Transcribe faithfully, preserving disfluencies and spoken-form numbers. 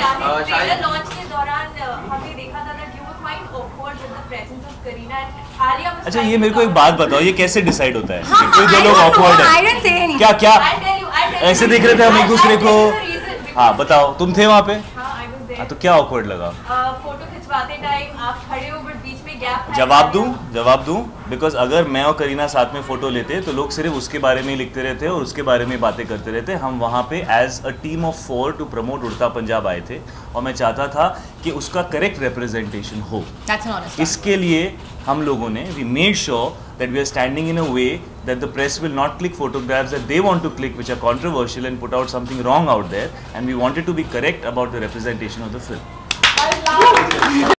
Trailer launch के दौरान हमने देखा था that you were quite awkward with the presence of Kareena and Alia was अच्छा, ये मेरे को एक बात बताओ, ये कैसे डिसाइड होता है? हाँ, कोई दो लोग awkward है क्या क्या I'll tell you, I'll tell you. ऐसे देख रहे थे हम एक दूसरे को? I'll tell you the reason, because- हाँ बताओ, तुम थे वहाँ पे? हाँ, I was there. हाँ, तो क्या awkward लगा? फोटो खिंचवाते टाइम आप खड़े हो बट बीच में गैप है। जवाब दूं जवाब दूं बिकॉज अगर मैं और करीना साथ में फोटो लेते तो लोग सिर्फ उसके बारे में ही लिखते रहते और उसके बारे में बातें करते रहते। हम वहाँ पे as a team of four to promote Udta Punjab आए थे और मैं चाहता था कि उसका करेक्ट रिप्रेजेंटेशन हो। इसके लिए हम लोगों ने we made sure that we are standing in a way that the press will not click photographs that they want to click which are controversial and put out something wrong out there, and we wanted to be correct about the representation of the film.